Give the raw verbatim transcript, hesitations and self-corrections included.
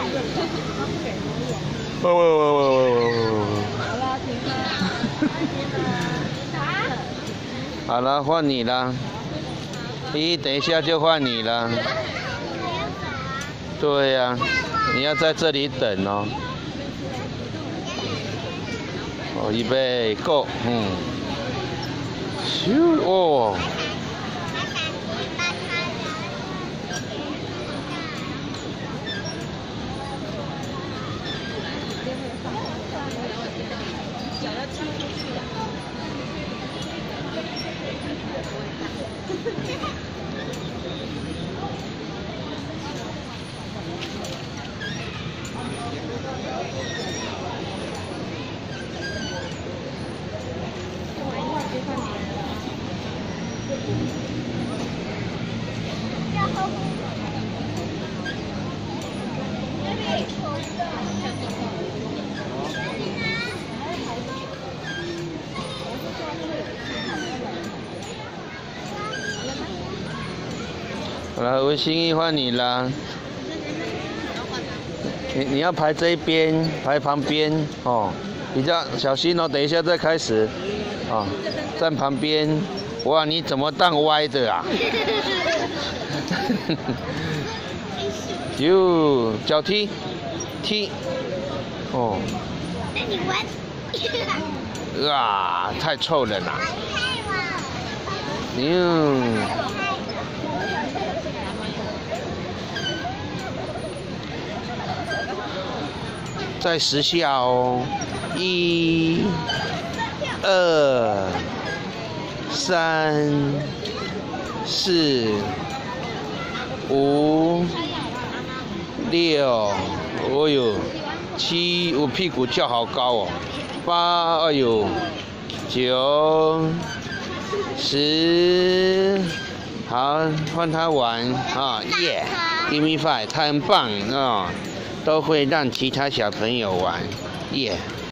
喂喂喂喂喂喂喂！ 好了，停了。 好了，换你了。咦，等一下就换你了。对呀、啊，你要在这里等哦。哦，预备，Go， 嗯。咻哦。好了，文心一换你啦。你你要排这一边，排旁边哦，比较小心哦。等一下再开始，啊、哦，站旁边。哇，你怎么荡歪的啊？哟，脚踢，踢，哦。 那你闻。 啊，太臭了啦！嗯。再十下哦，一、二、三、四、五、六，哦呦，七，我屁股翘好高哦，八，哎呦，九、十，好，换他玩啊，耶 ，Give me five，他很棒啊。都会让其他小朋友玩，耶、yeah